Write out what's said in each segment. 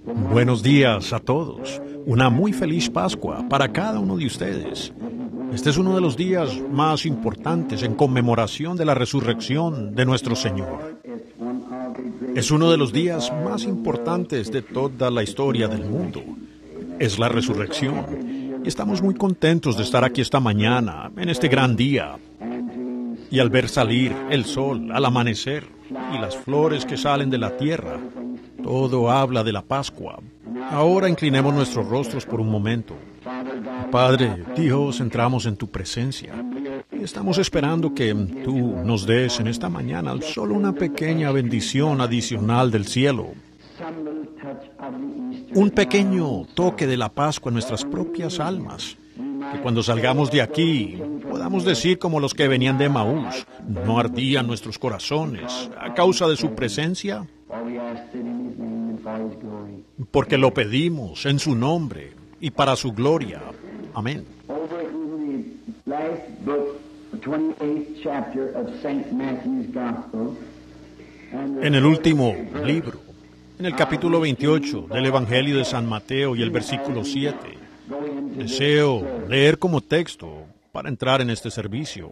Buenos días a todos. Una muy feliz Pascua para cada uno de ustedes. Este es uno de los días más importantes en conmemoración de la resurrección de nuestro Señor. Es uno de los días más importantes de toda la historia del mundo. Es la resurrección. Y estamos muy contentos de estar aquí esta mañana, en este gran día. Y al ver salir el sol al amanecer y las flores que salen de la tierra, todo habla de la Pascua. Ahora inclinemos nuestros rostros por un momento. Padre, Dios, entramos en tu presencia y estamos esperando que tú nos des en esta mañana solo una pequeña bendición adicional del cielo. Un pequeño toque de la Pascua en nuestras propias almas. Que cuando salgamos de aquí podamos decir como los que venían de Emaús, ¿no ardían nuestros corazones a causa de su presencia? Porque lo pedimos en su nombre y para su gloria. Amén. En el último libro, en el capítulo 28 del Evangelio de San Mateo y el versículo 7, deseo leer como texto para entrar en este servicio.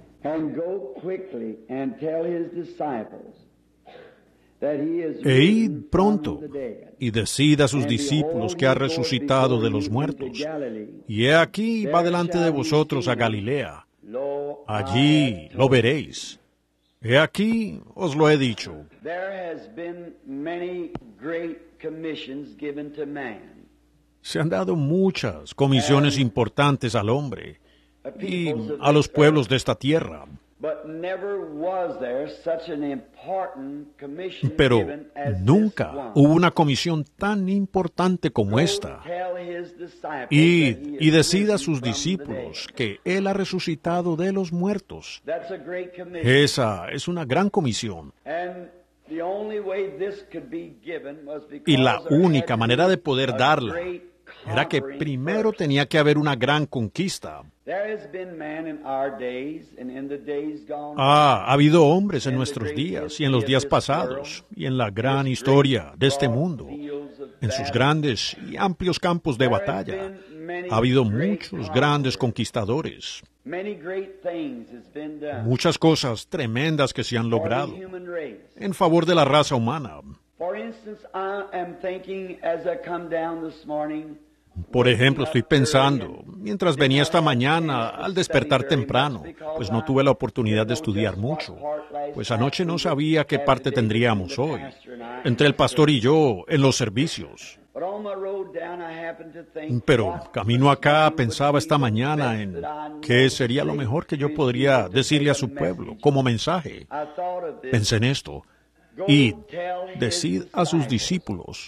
E id pronto y decid a sus discípulos que ha resucitado de los muertos. Y he aquí va delante de vosotros a Galilea. Allí lo veréis. He aquí os lo he dicho. Se han dado muchas comisiones importantes al hombre y a los pueblos de esta tierra. Pero nunca hubo una comisión tan importante como esta. Y decida a sus discípulos que Él ha resucitado de los muertos. Esa es una gran comisión. Y la única manera de poder darla era que primero tenía que haber una gran conquista. Ha habido hombres en nuestros días y en los días pasados y en la gran historia de este mundo, en sus grandes y amplios campos de batalla. Ha habido muchos grandes conquistadores. Muchas cosas tremendas que se han logrado en favor de la raza humana. Por ejemplo, estoy pensando, mientras venía esta mañana, al despertar temprano, pues no tuve la oportunidad de estudiar mucho, pues anoche no sabía qué parte tendríamos hoy, entre el pastor y yo, en los servicios. Pero camino acá pensaba esta mañana en qué sería lo mejor que yo podría decirle a su pueblo como mensaje. Pensé en esto. Id, decid a sus discípulos.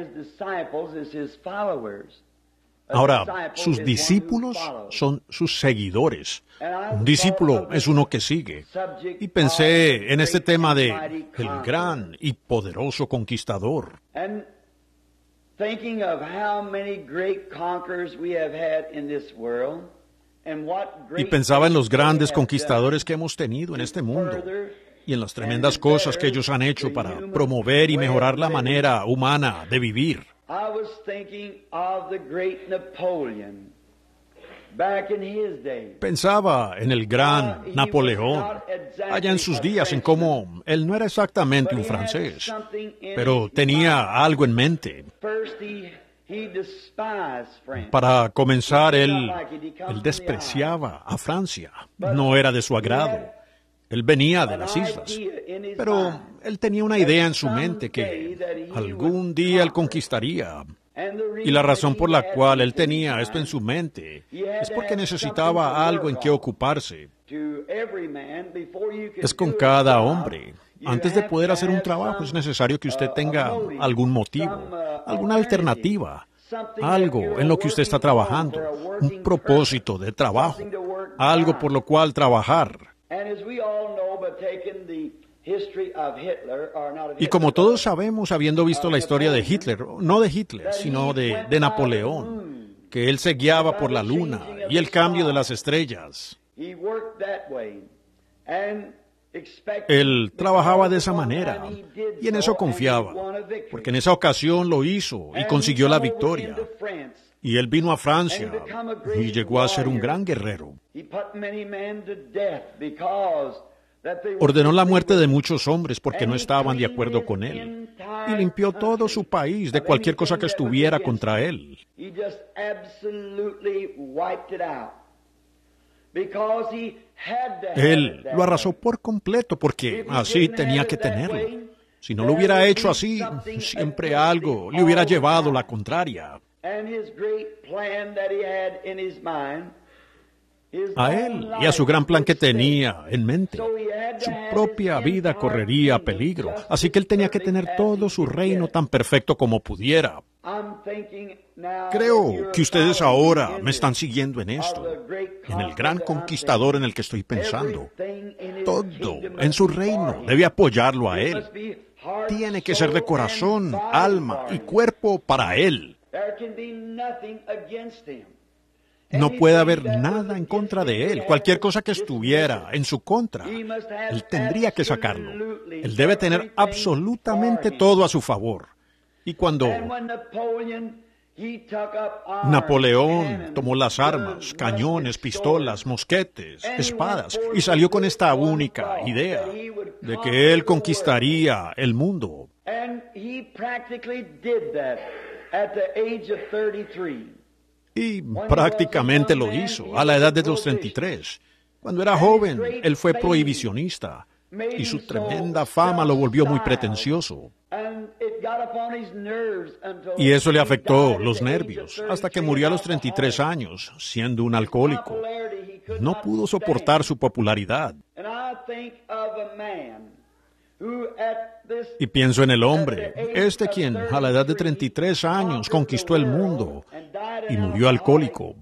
Ahora, sus discípulos son sus seguidores. Un discípulo es uno que sigue. Y pensé en este tema de el gran y poderoso conquistador. Y pensaba en los grandes conquistadores que hemos tenido en este mundo y en las tremendas cosas que ellos han hecho para promover y mejorar la manera humana de vivir. Pensaba en el gran Napoleón, allá en sus días, en cómo él no era exactamente un francés, pero tenía algo en mente. Para comenzar, él despreciaba a Francia, no era de su agrado. Él venía de las islas, pero él tenía una idea en su mente que algún día él conquistaría. Y la razón por la cual él tenía esto en su mente es porque necesitaba algo en que ocuparse. Es con cada hombre. Antes de poder hacer un trabajo es necesario que usted tenga algún motivo, alguna alternativa, algo en lo que usted está trabajando, un propósito de trabajo, algo por lo cual trabajar. Y como todos sabemos, habiendo visto la historia de Hitler, no de Hitler, sino de Napoleón, que él se guiaba por la luna y el cambio de las estrellas. Él trabajaba de esa manera y en eso confiaba, porque en esa ocasión lo hizo y consiguió la victoria. Y él vino a Francia y llegó a ser un gran guerrero. Ordenó la muerte de muchos hombres porque no estaban de acuerdo con él. Y limpió todo su país de cualquier cosa que estuviera contra él. Él lo arrasó por completo porque así tenía que tenerlo. Si no lo hubiera hecho así, siempre algo le hubiera llevado la contraria. A él y a su gran plan que tenía en mente. Su propia vida correría peligro, así que él tenía que tener todo su reino tan perfecto como pudiera. Creo que ustedes ahora me están siguiendo en esto, en el gran conquistador en el que estoy pensando. Todo en su reino debe apoyarlo a él. Tiene que ser de corazón, alma y cuerpo para él. No puede haber nada en contra de él. Cualquier cosa que estuviera en su contra, él tendría que sacarlo. Él debe tener absolutamente todo a su favor. Y cuando Napoleón tomó las armas, cañones, pistolas, mosquetes, espadas, y salió con esta única idea de que él conquistaría el mundo. Y prácticamente lo hizo a la edad de los 33. Cuando era joven, él fue prohibicionista y su tremenda fama lo volvió muy pretencioso. Y eso le afectó los nervios hasta que murió a los 33 años, siendo un alcohólico. No pudo soportar su popularidad. Y pienso en el hombre, quien a la edad de 33 años conquistó el mundo y murió alcohólico.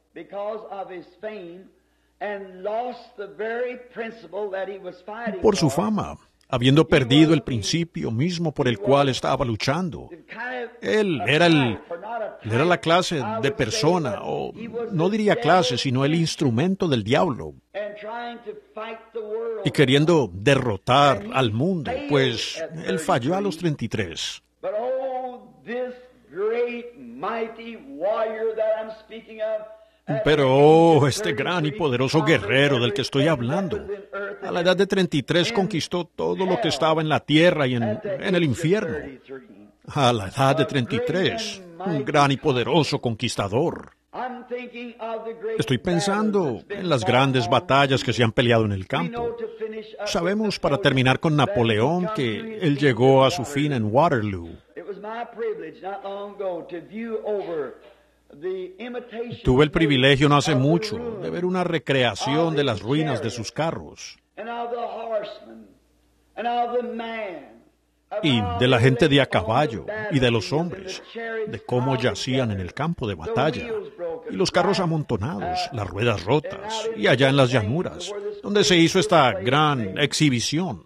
Por su fama, habiendo perdido el principio mismo por el cual estaba luchando. Él era la clase de persona, o no diría clase, sino el instrumento del diablo. Y queriendo derrotar al mundo, pues él falló a los 33. Pero este gran y poderoso guerrero del que estoy hablando, a la edad de 33 conquistó todo lo que estaba en la tierra y en el infierno. A la edad de 33, un gran y poderoso conquistador. Estoy pensando en las grandes batallas que se han peleado en el campo. Sabemos, para terminar, con Napoleón, que él llegó a su fin en Waterloo. Tuve el privilegio no hace mucho de ver una recreación de las ruinas de sus carros y de la gente de a caballo y de los hombres, de cómo yacían en el campo de batalla, y los carros amontonados, las ruedas rotas, y allá en las llanuras, donde se hizo esta gran exhibición.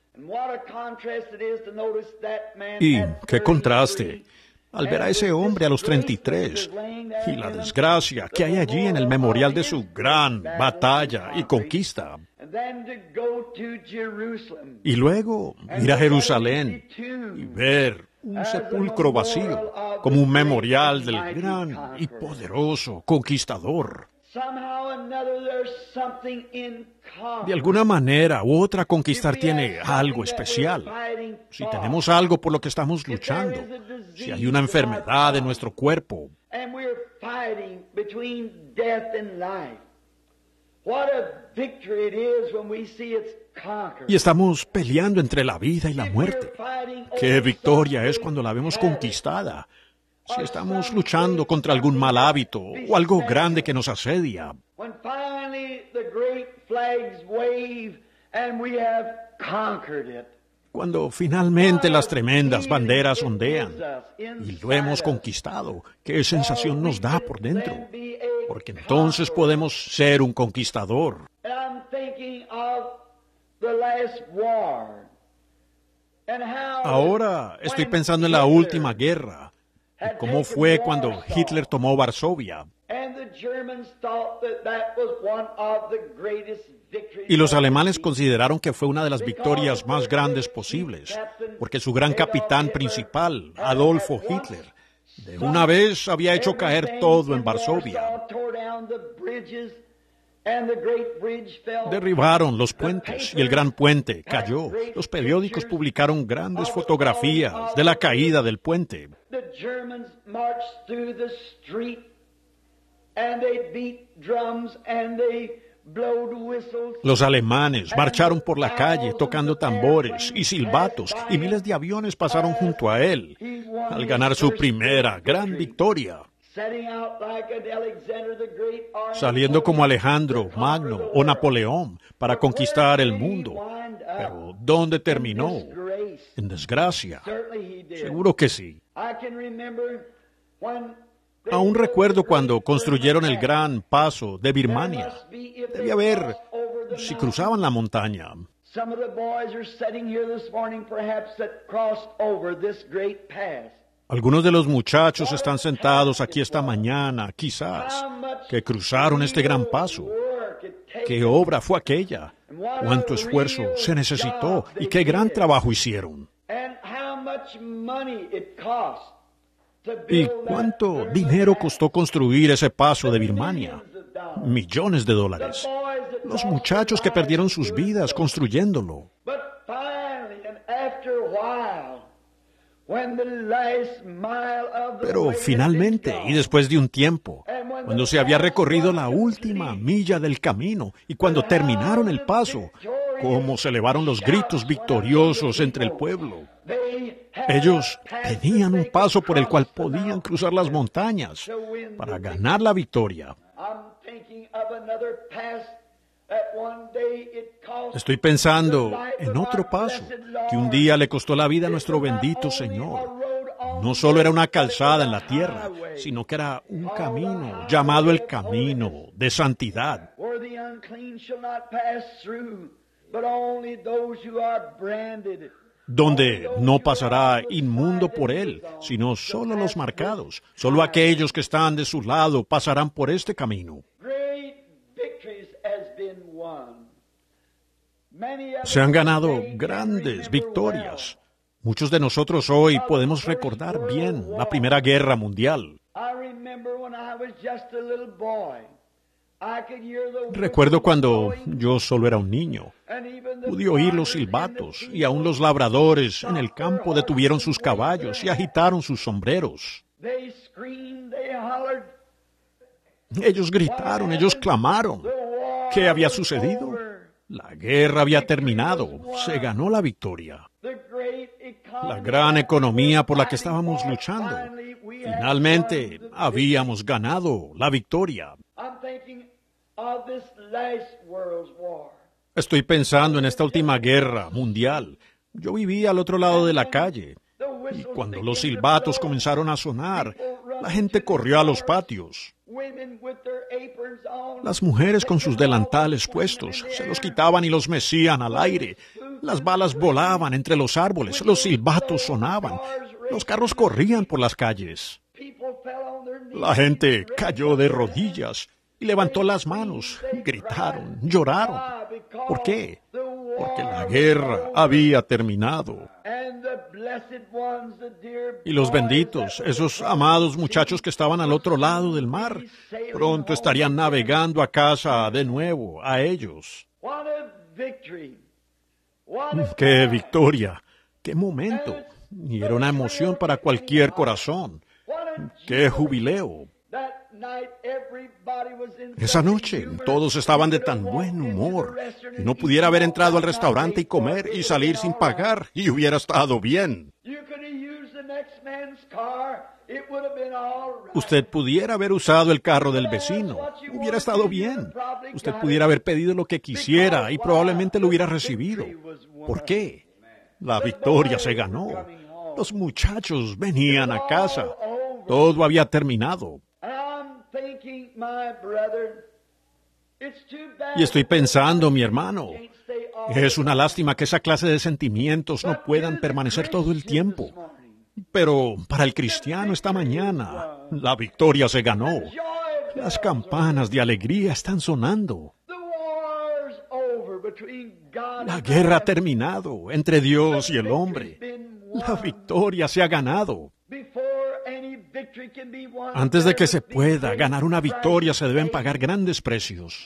Y qué contraste al ver a ese hombre a los 33 y la desgracia que hay allí en el memorial de su gran batalla y conquista. Y luego ir a Jerusalén y ver un sepulcro vacío como un memorial del gran y poderoso conquistador. De alguna manera u otra, conquistar tiene algo especial. Si tenemos algo por lo que estamos luchando, si hay una enfermedad en nuestro cuerpo, y estamos peleando entre la vida y la muerte, qué victoria es cuando la vemos conquistada. Si estamos luchando contra algún mal hábito o algo grande que nos asedia. Cuando finalmente las tremendas banderas ondean y lo hemos conquistado, ¿qué sensación nos da por dentro? Porque entonces podemos ser un conquistador. Ahora estoy pensando en la última guerra. ¿Y cómo fue cuando Hitler tomó Varsovia? Y los alemanes consideraron que fue una de las victorias más grandes posibles, porque su gran capitán principal, Adolfo Hitler, de una vez había hecho caer todo en Varsovia. Derribaron los puentes y el gran puente cayó. Los periódicos publicaron grandes fotografías de la caída del puente. Los alemanes marcharon por la calle tocando tambores y silbatos, y miles de aviones pasaron junto a él al ganar su primera gran victoria, saliendo como Alejandro Magno o Napoleón para conquistar el mundo. Pero ¿dónde terminó? En desgracia. Seguro que sí. Aún recuerdo cuando construyeron el gran paso de Birmania. Debía haber, si cruzaban la montaña. Algunos de los muchachos están sentados aquí esta mañana, quizás, que cruzaron este gran paso. ¿Qué obra fue aquella? ¿Cuánto esfuerzo se necesitó? ¿Y qué gran trabajo hicieron? ¿Y cuánto dinero costó construir ese paso de Birmania? Millones de dólares. Los muchachos que perdieron sus vidas construyéndolo. Pero finalmente, y después de un tiempo, cuando se había recorrido la última milla del camino y cuando terminaron el paso, cómo se elevaron los gritos victoriosos entre el pueblo. Ellos tenían un paso por el cual podían cruzar las montañas para ganar la victoria. Estoy pensando en otro paso que un día le costó la vida a nuestro bendito Señor. No solo era una calzada en la tierra, sino que era un camino llamado el camino de santidad, donde no pasará inmundo por él, sino solo los marcados. Solo aquellos que están de su lado pasarán por este camino. Se han ganado grandes victorias. Muchos de nosotros hoy podemos recordar bien la Primera Guerra Mundial. Recuerdo cuando yo solo era un niño. Pude oír los silbatos y aún los labradores en el campo detuvieron sus caballos y agitaron sus sombreros. Ellos gritaron, ellos clamaron. ¿Qué había sucedido? La guerra había terminado. Se ganó la victoria. La gran economía por la que estábamos luchando. Finalmente habíamos ganado la victoria. Estoy pensando en esta última guerra mundial. Yo vivía al otro lado de la calle, y cuando los silbatos comenzaron a sonar, la gente corrió a los patios. Las mujeres con sus delantales puestos se los quitaban y los mecían al aire. Las balas volaban entre los árboles, los silbatos sonaban, los carros corrían por las calles. La gente cayó de rodillas y levantó las manos, gritaron, lloraron. ¿Por qué? Porque la guerra había terminado. Y los benditos, esos amados muchachos que estaban al otro lado del mar, pronto estarían navegando a casa de nuevo, a ellos. ¡Qué victoria! ¡Qué momento! Y era una emoción para cualquier corazón. ¡Qué jubileo! Esa noche todos estaban de tan buen humor que no pudiera haber entrado al restaurante y comer y salir sin pagar y hubiera estado bien. Usted pudiera haber usado el carro del vecino, hubiera estado bien. Usted pudiera haber pedido lo que quisiera y probablemente lo hubiera recibido. ¿Por qué? La victoria se ganó. Los muchachos venían a casa. Todo había terminado. Y estoy pensando, mi hermano, es una lástima que esa clase de sentimientos no puedan permanecer todo el tiempo. Pero para el cristiano esta mañana, la victoria se ganó. Las campanas de alegría están sonando. La guerra ha terminado entre Dios y el hombre. La victoria se ha ganado. Antes de que se pueda ganar una victoria, se deben pagar grandes precios.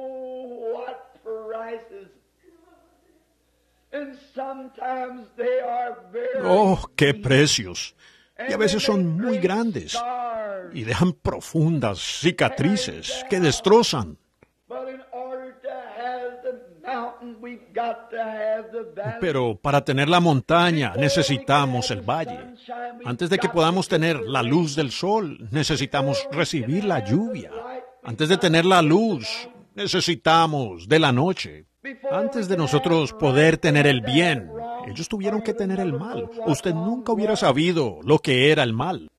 Oh, qué precios. Y a veces son muy grandes y dejan profundas cicatrices que destrozan. Pero para tener la montaña necesitamos el valle. Antes de que podamos tener la luz del sol, necesitamos recibir la lluvia. Antes de tener la luz, necesitamos de la noche. Antes de nosotros poder tener el bien, ellos tuvieron que tener el mal. Usted nunca hubiera sabido lo que era el mal.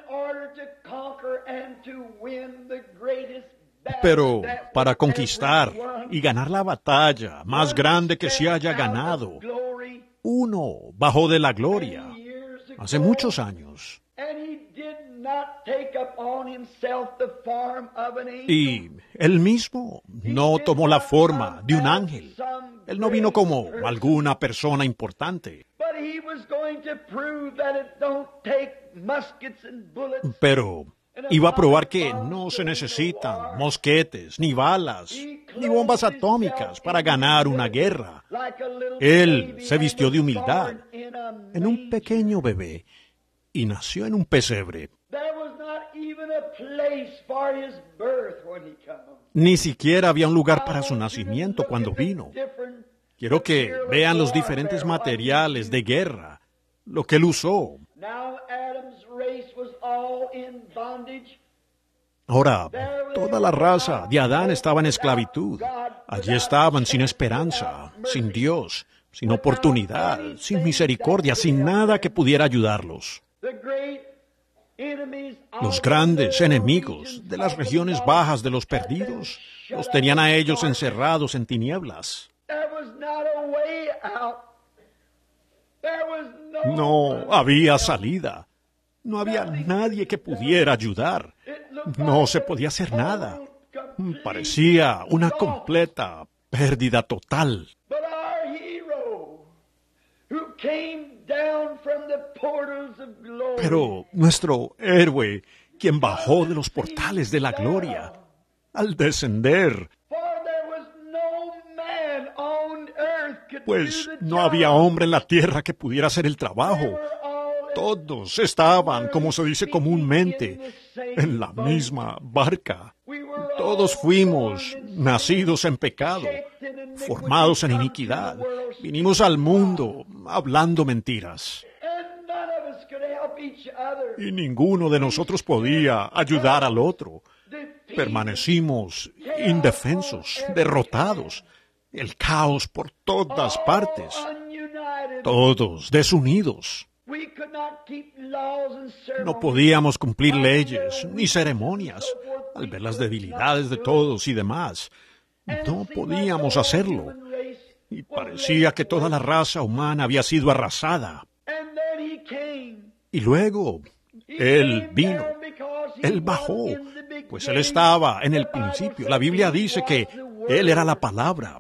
Pero para conquistar y ganar la batalla más grande que se haya ganado, uno bajó de la gloria hace muchos años. Y él mismo no tomó la forma de un ángel. Él no vino como alguna persona importante. Pero iba a probar que no se necesitan mosquetes, ni balas, ni bombas atómicas para ganar una guerra. Él se vistió de humildad en un pequeño bebé y nació en un pesebre. Ni siquiera había un lugar para su nacimiento cuando vino. Quiero que vean los diferentes materiales de guerra, lo que él usó. Ahora, toda la raza de Adán estaba en esclavitud. Allí estaban sin esperanza, sin Dios, sin oportunidad, sin misericordia, sin nada que pudiera ayudarlos. Los grandes enemigos de las regiones bajas de los perdidos los tenían a ellos encerrados en tinieblas. No había salida. No había nadie que pudiera ayudar. No se podía hacer nada. Parecía una completa pérdida total. Pero nuestro héroe, quien bajó de los portales de la gloria, al descender, pues no había hombre en la tierra que pudiera hacer el trabajo. Todos estaban, como se dice comúnmente, en la misma barca. Todos fuimos nacidos en pecado, formados en iniquidad. Vinimos al mundo hablando mentiras. Y ninguno de nosotros podía ayudar al otro. Permanecimos indefensos, derrotados. El caos por todas partes. Todos desunidos. No podíamos cumplir leyes ni ceremonias al ver las debilidades de todos y demás. No podíamos hacerlo. Y parecía que toda la raza humana había sido arrasada. Y luego, Él vino. Él bajó. Pues Él estaba en el principio. La Biblia dice que Él era la palabra.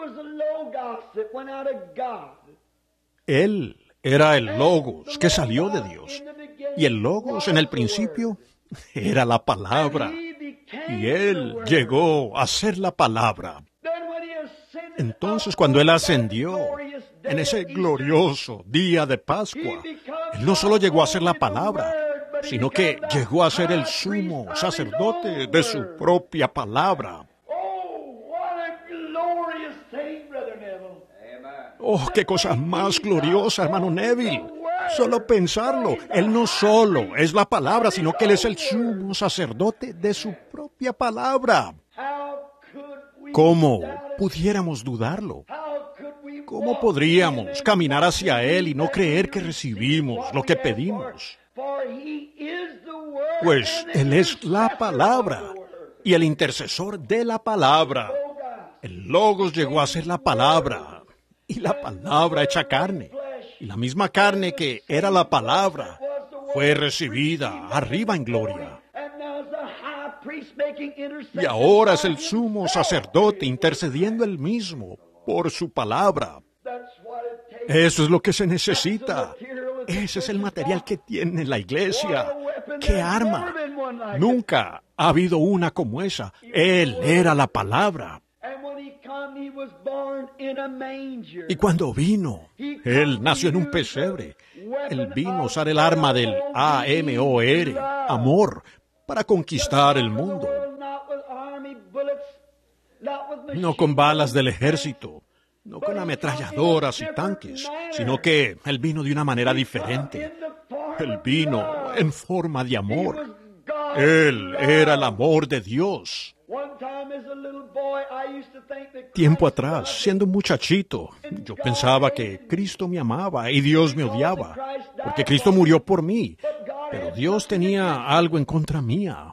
Él era el Logos que salió de Dios. Y el Logos en el principio era la palabra. Y Él llegó a ser la palabra. Entonces, cuando Él ascendió, en ese glorioso día de Pascua, Él no solo llegó a ser la palabra, sino que llegó a ser el sumo sacerdote de su propia palabra. ¡Oh, qué cosa más gloriosa, hermano Neville! Solo pensarlo, Él no solo es la palabra, sino que Él es el sumo sacerdote de su propia palabra. ¿Cómo pudiéramos dudarlo? ¿Cómo podríamos caminar hacia Él y no creer que recibimos lo que pedimos? Pues Él es la palabra y el intercesor de la palabra. El Logos llegó a ser la palabra. Y la palabra hecha carne. Y la misma carne que era la palabra fue recibida arriba en gloria. Y ahora es el sumo sacerdote intercediendo él mismo por su palabra. Eso es lo que se necesita. Ese es el material que tiene la iglesia. ¡Qué arma! Nunca ha habido una como esa. Él era la palabra. Y cuando vino, Él nació en un pesebre. Él vino a usar el arma del AMOR, amor, para conquistar el mundo. No con balas del ejército, no con ametralladoras y tanques, sino que Él vino de una manera diferente. Él vino en forma de amor. Él era el amor de Dios. Tiempo atrás, siendo un muchachito, yo pensaba que Cristo me amaba y Dios me odiaba, porque Cristo murió por mí, pero Dios tenía algo en contra mía.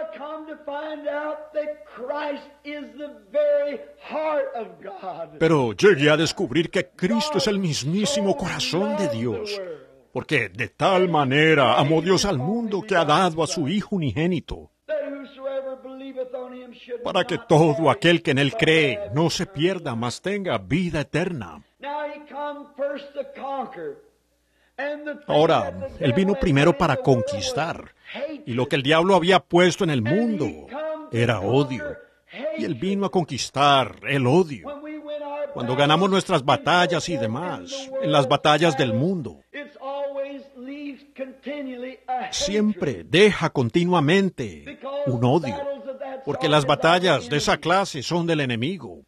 Pero llegué a descubrir que Cristo es el mismísimo corazón de Dios, porque de tal manera amó Dios al mundo que ha dado a su Hijo unigénito, para que todo aquel que en Él cree no se pierda, mas tenga vida eterna. Ahora, Él vino primero para conquistar, y lo que el diablo había puesto en el mundo era odio, y Él vino a conquistar el odio. Cuando ganamos nuestras batallas y demás, en las batallas del mundo, siempre deja continuamente un odio, porque las batallas de esa clase son del enemigo.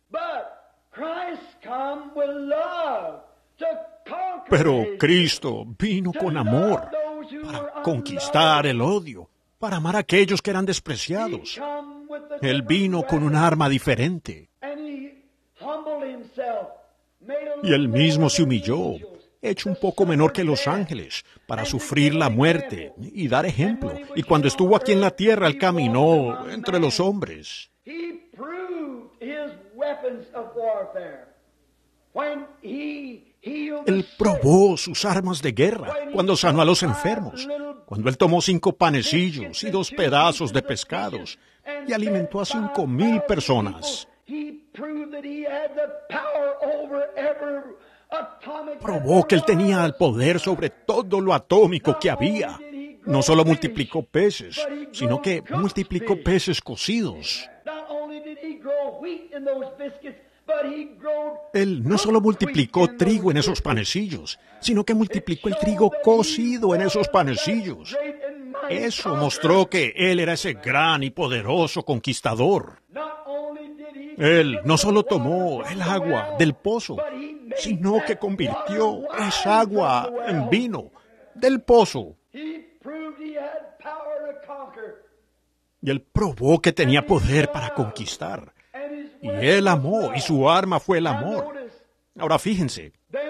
Pero Cristo vino con amor para conquistar el odio, para amar a aquellos que eran despreciados. Él vino con un arma diferente. Y Él mismo se humilló, hecho un poco menor que los ángeles, para sufrir la muerte y dar ejemplo. Y cuando estuvo aquí en la tierra, Él caminó entre los hombres. Él probó sus armas de guerra cuando sanó a los enfermos, cuando Él tomó 5 panecillos y 2 pedazos de pescados y alimentó a 5,000 personas. Probó que Él tenía el poder sobre todo lo atómico que había. No solo multiplicó peces, sino que multiplicó peces cocidos. Él no solo multiplicó trigo en esos panecillos, sino que multiplicó el trigo cocido en esos panecillos. Eso mostró que Él era ese gran y poderoso conquistador. Él no solo tomó el agua del pozo, sino que convirtió esa agua en vino del pozo. Y Él probó que tenía poder para conquistar. Y Él amó, y su arma fue el amor. Ahora fíjense.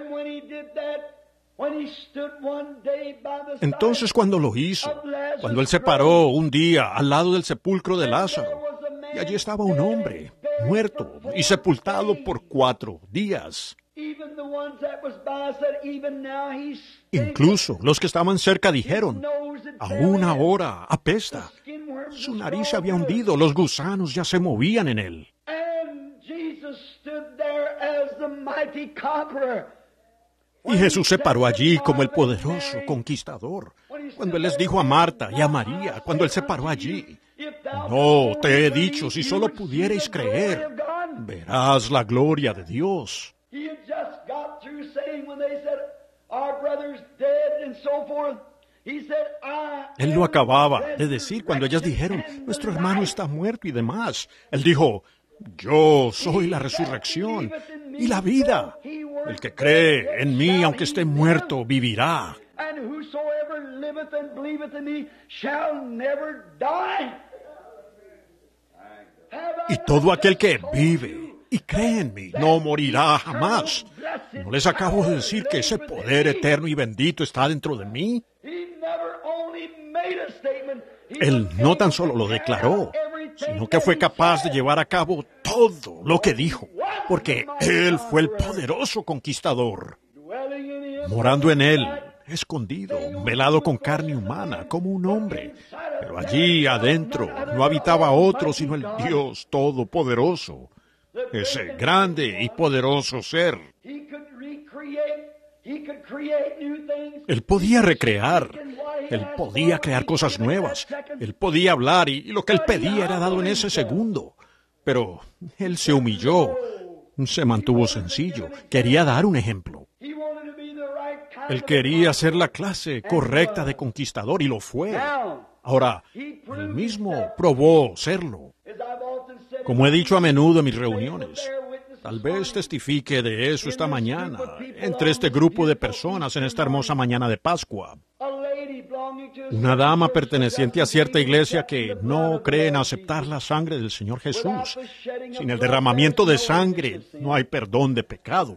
Entonces cuando lo hizo, cuando Él se paró un día al lado del sepulcro de Lázaro, y allí estaba un hombre, muerto y sepultado por 4 días. Incluso los que estaban cerca dijeron, aún ahora apesta. Su nariz se había hundido, los gusanos ya se movían en él. Y Jesús se paró allí como el poderoso conquistador. Cuando Él les dijo a Marta y a María, cuando Él se paró allí, no, te he dicho, si solo pudierais creer, verás la gloria de Dios. Él lo acababa de decir cuando ellas dijeron, nuestro hermano está muerto y demás. Él dijo, yo soy la resurrección y la vida. El que cree en mí, aunque esté muerto, vivirá. Y todo aquel que vive y cree en mí no morirá jamás. ¿No les acabo de decir que ese poder eterno y bendito está dentro de mí? Él no tan solo lo declaró, sino que fue capaz de llevar a cabo todo lo que dijo, porque Él fue el poderoso conquistador, morando en Él, escondido, velado con carne humana, como un hombre. Pero allí adentro no habitaba otro sino el Dios Todopoderoso. ese grande y poderoso ser. Él podía recrear, él podía crear cosas nuevas, él podía hablar y lo que él pedía era dado en ese segundo. Pero él se humilló, se mantuvo sencillo, quería dar un ejemplo. Él quería ser la clase correcta de conquistador y lo fue. Ahora, él mismo probó serlo. Como he dicho a menudo en mis reuniones, tal vez testifique de eso esta mañana, entre este grupo de personas en esta hermosa mañana de Pascua. Una dama perteneciente a cierta iglesia que no cree en aceptar la sangre del Señor Jesús. Sin el derramamiento de sangre no hay perdón de pecado.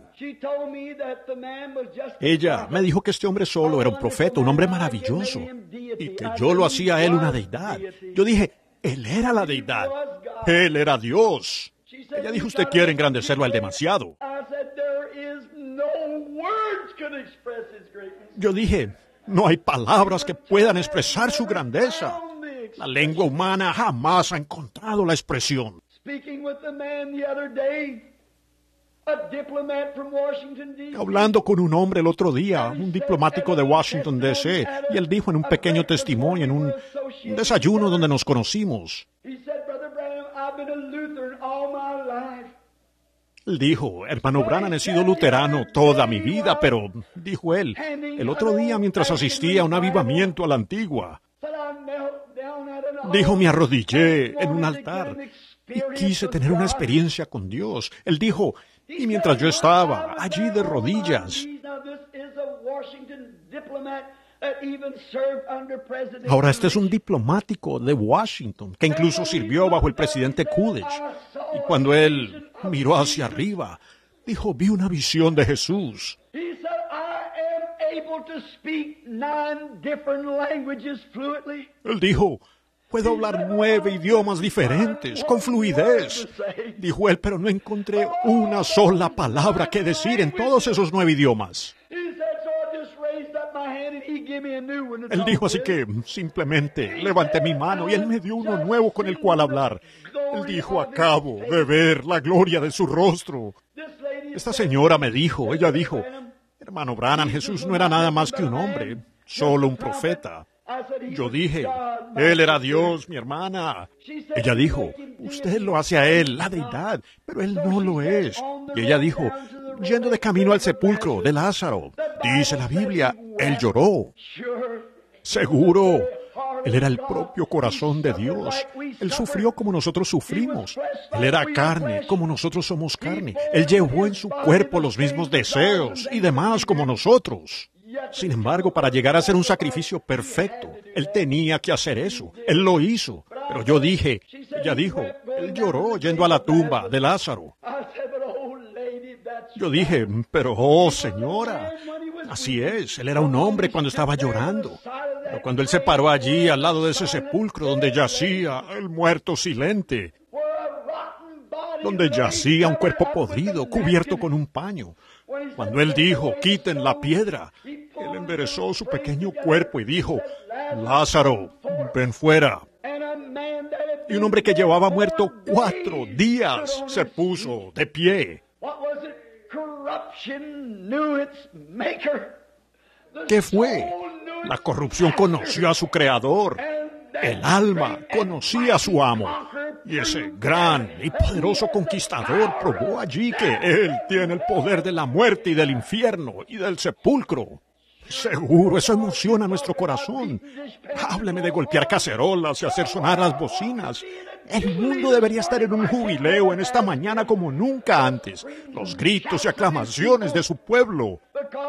Ella me dijo que este hombre solo era un profeta, un hombre maravilloso, y que yo lo hacía a él una deidad. Yo dije, él era la deidad. Él era Dios. Ella dijo, usted quiere engrandecerlo al demasiado. Yo dije, no hay palabras que puedan expresar su grandeza. La lengua humana jamás ha encontrado la expresión. Hablando con un hombre el otro día, un diplomático de Washington, D.C., y él dijo en un pequeño testimonio, en un desayuno donde nos conocimos, él dijo, hermano Branham, he sido luterano toda mi vida, pero, dijo él, el otro día mientras asistía a un avivamiento a la antigua, dijo, me arrodillé en un altar y quise tener una experiencia con Dios. Él dijo, y mientras yo estaba allí de rodillas, ahora este es un diplomático de Washington que incluso sirvió bajo el presidente Coolidge. Y cuando él miró hacia arriba, dijo, vi una visión de Jesús. Él dijo, puedo hablar 9 idiomas diferentes, con fluidez. Dijo él, pero no encontré una sola palabra que decir en todos esos 9 idiomas. Él dijo, así que simplemente levanté mi mano y él me dio uno nuevo con el cual hablar. Él dijo, acabo de ver la gloria de su rostro. Esta señora me dijo, ella dijo, hermano Branham, Jesús no era nada más que un hombre, solo un profeta. Yo dije, él era Dios, mi hermana. Ella dijo, usted lo hace a él, la deidad, pero él no lo es. Y ella dijo, yendo de camino al sepulcro de Lázaro, dice la Biblia, él lloró. Seguro, él era el propio corazón de Dios. Él sufrió como nosotros sufrimos. Él era carne como nosotros somos carne. Él llevó en su cuerpo los mismos deseos y demás como nosotros. Sin embargo, para llegar a ser un sacrificio perfecto, él tenía que hacer eso. Él lo hizo. Pero yo dije, ella dijo, él lloró yendo a la tumba de Lázaro. Yo dije, pero oh señora, así es, él era un hombre cuando estaba llorando. Pero cuando él se paró allí al lado de ese sepulcro donde yacía el muerto silente, donde yacía un cuerpo podrido cubierto con un paño, cuando él dijo, quiten la piedra, él enderezó su pequeño cuerpo y dijo, Lázaro, ven fuera. Y un hombre que llevaba muerto 4 días se puso de pie. ¿Qué fue? La corrupción conoció a su creador. El alma conocía a su amo. Y ese gran y poderoso conquistador probó allí que él tiene el poder de la muerte y del infierno y del sepulcro. Seguro, eso emociona nuestro corazón. Hábleme de golpear cacerolas y hacer sonar las bocinas. El mundo debería estar en un jubileo en esta mañana como nunca antes. Los gritos y aclamaciones de su pueblo.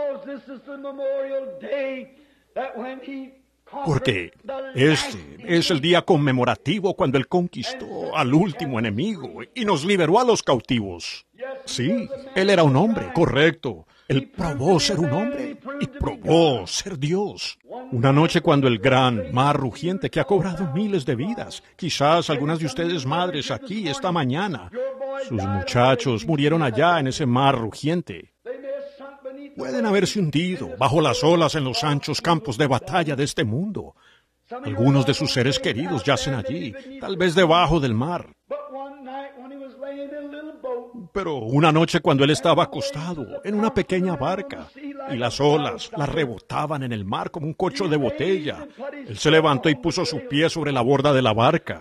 Porque este es el día conmemorativo cuando él conquistó al último enemigo y nos liberó a los cautivos. Sí, él era un hombre, correcto. Él probó ser un hombre y probó ser Dios. Una noche cuando el gran mar rugiente que ha cobrado miles de vidas, quizás algunas de ustedes madres aquí esta mañana, sus muchachos murieron allá en ese mar rugiente. Pueden haberse hundido bajo las olas en los anchos campos de batalla de este mundo. Algunos de sus seres queridos yacen allí, tal vez debajo del mar. Pero una noche cuando él estaba acostado en una pequeña barca y las olas la rebotaban en el mar como un corcho de botella, él se levantó y puso su pie sobre la borda de la barca.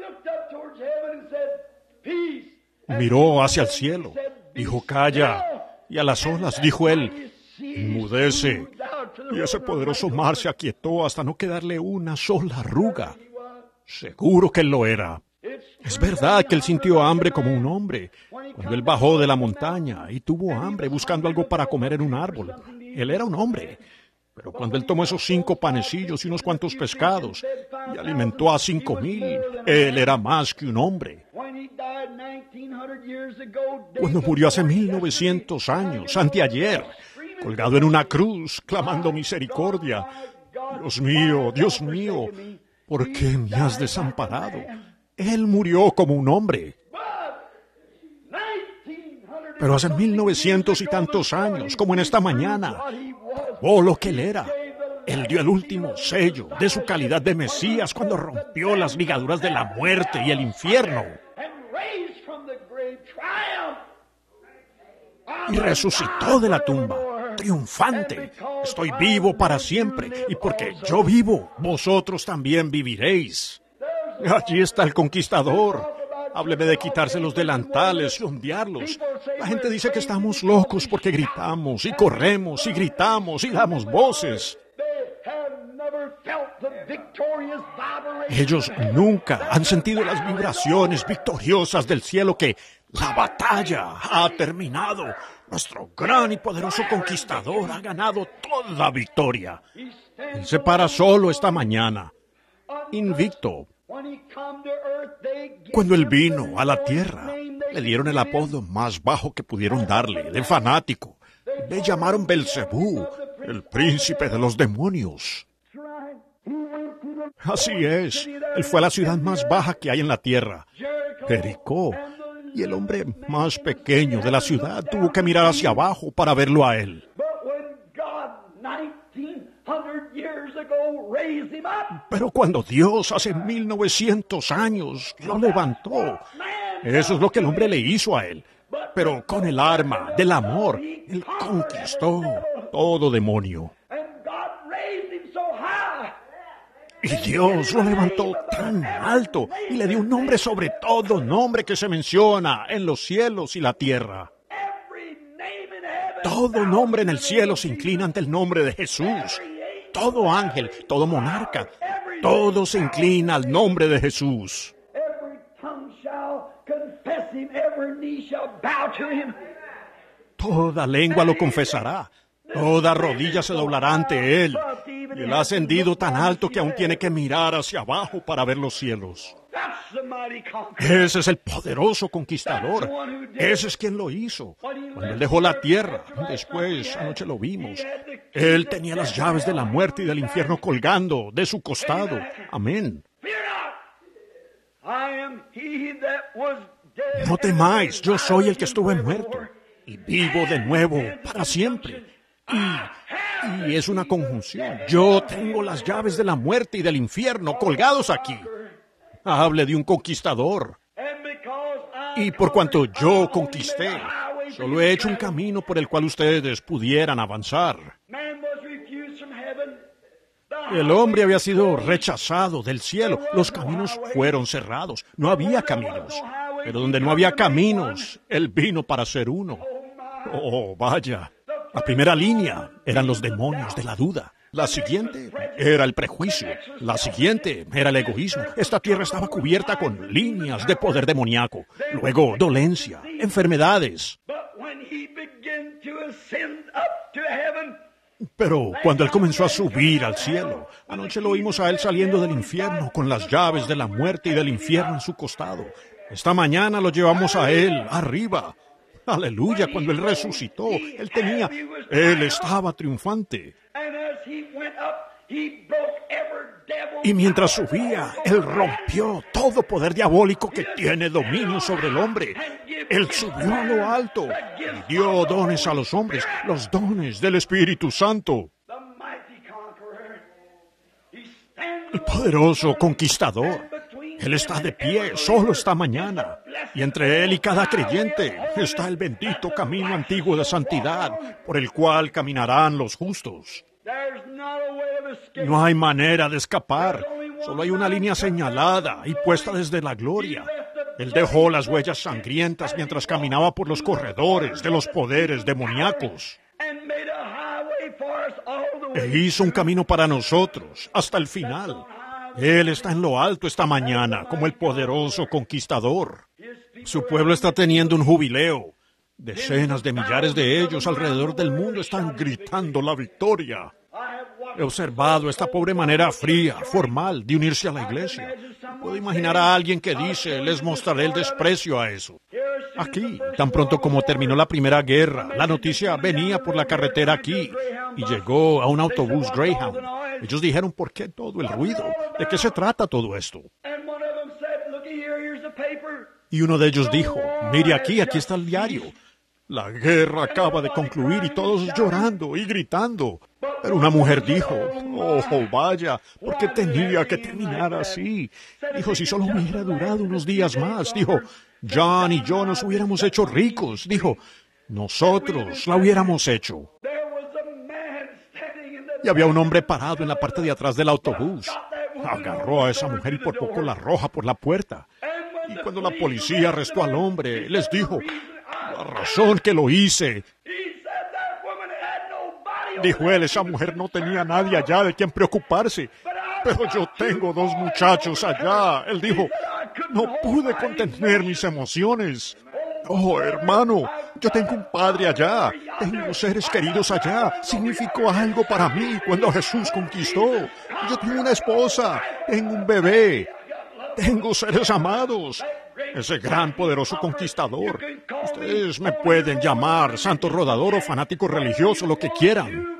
Miró hacia el cielo, dijo, calla, y a las olas dijo él, enmudece. Y ese poderoso mar se aquietó hasta no quedarle una sola arruga. Seguro que él lo era. Es verdad que él sintió hambre como un hombre, cuando él bajó de la montaña y tuvo hambre buscando algo para comer en un árbol. Él era un hombre. Pero cuando él tomó esos 5 panecillos y unos cuantos pescados y alimentó a 5,000, él era más que un hombre. Cuando murió hace 1900 años, anteayer, colgado en una cruz, clamando misericordia, Dios mío, ¿por qué me has desamparado? Él murió como un hombre. Pero hace 1900 y tantos años, como en esta mañana, probó lo que él era. Él dio el último sello de su calidad de Mesías cuando rompió las ligaduras de la muerte y el infierno. Y resucitó de la tumba, triunfante. Estoy vivo para siempre, y porque yo vivo, vosotros también viviréis. Allí está el conquistador. Hábleme de quitarse los delantales y ondearlos. La gente dice que estamos locos porque gritamos y corremos y gritamos y damos voces. Ellos nunca han sentido las vibraciones victoriosas del cielo que la batalla ha terminado. Nuestro gran y poderoso conquistador ha ganado toda victoria. Él se para solo esta mañana, invicto. Cuando él vino a la tierra, le dieron el apodo más bajo que pudieron darle, de fanático. Le llamaron Belcebú, el príncipe de los demonios. Así es, él fue a la ciudad más baja que hay en la tierra, Jericó, y el hombre más pequeño de la ciudad tuvo que mirar hacia abajo para verlo a él. Pero cuando Dios hace 1900 años lo levantó, eso es lo que el hombre le hizo a él. Pero con el arma del amor, él conquistó todo demonio. Y Dios lo levantó tan alto y le dio un nombre sobre todo nombre que se menciona en los cielos y la tierra. Todo nombre en el cielo se inclina ante el nombre de Jesús. Todo ángel, todo monarca, todo se inclina al nombre de Jesús. Toda lengua lo confesará. Toda rodilla se doblará ante él. Y él ha ascendido tan alto que aún tiene que mirar hacia abajo para ver los cielos. Ese es el poderoso conquistador. Ese es quien lo hizo. Cuando él dejó la tierra, después, anoche lo vimos, él tenía las llaves de la muerte y del infierno colgando de su costado. Amén. No temáis, yo soy el que estuve muerto y vivo de nuevo para siempre. Y es una conjunción. Yo tengo las llaves de la muerte y del infierno colgados aquí. Hable de un conquistador. Y por cuanto yo conquisté, solo he hecho un camino por el cual ustedes pudieran avanzar. El hombre había sido rechazado del cielo. Los caminos fueron cerrados. No había caminos. Pero donde no había caminos, él vino para ser uno. Oh, vaya. La primera línea eran los demonios de la duda. La siguiente era el prejuicio. La siguiente era el egoísmo. Esta tierra estaba cubierta con líneas de poder demoníaco. Luego, dolencia, enfermedades. Pero cuando él comenzó a subir al cielo, anoche lo oímos a él saliendo del infierno con las llaves de la muerte y del infierno en su costado. Esta mañana lo llevamos a él arriba. Aleluya, cuando él resucitó, él estaba triunfante. Y mientras subía, él rompió todo poder diabólico que tiene dominio sobre el hombre. Él subió a lo alto y dio dones a los hombres, los dones del Espíritu Santo. El poderoso conquistador. Él está de pie solo esta mañana. Y entre él y cada creyente está el bendito camino antiguo de santidad, por el cual caminarán los justos. No hay manera de escapar. Solo hay una línea señalada y puesta desde la gloria. Él dejó las huellas sangrientas mientras caminaba por los corredores de los poderes demoníacos. E hizo un camino para nosotros hasta el final. Él está en lo alto esta mañana como el poderoso conquistador. Su pueblo está teniendo un jubileo. Decenas de millares de ellos alrededor del mundo están gritando la victoria. He observado esta pobre manera fría, formal, de unirse a la iglesia. Puedo imaginar a alguien que dice, les mostraré el desprecio a eso. Aquí, tan pronto como terminó la Primera Guerra, la noticia venía por la carretera aquí y llegó a un autobús Greyhound. Ellos dijeron, ¿por qué todo el ruido? ¿De qué se trata todo esto? Y uno de ellos dijo, mire aquí está el diario. La guerra acaba de concluir y todos llorando y gritando. Pero una mujer dijo, oh, vaya, ¿por qué tenía que terminar así? Dijo, si solo hubiera durado unos días más. Dijo, John y yo nos hubiéramos hecho ricos. Dijo, nosotros la hubiéramos hecho. Y había un hombre parado en la parte de atrás del autobús. Agarró a esa mujer y por poco la arroja por la puerta. Y cuando la policía arrestó al hombre, les dijo, la razón que lo hice. Dijo él, esa mujer no tenía nadie allá de quien preocuparse. Pero yo tengo 2 muchachos allá. Él dijo, no pude contener mis emociones. Oh, hermano, yo tengo un padre allá. Tengo seres queridos allá. Significó algo para mí cuando Jesús conquistó. Yo tengo una esposa. Tengo un bebé. Tengo seres amados. Ese gran, poderoso conquistador. Ustedes me pueden llamar santo rodador o fanático religioso, lo que quieran.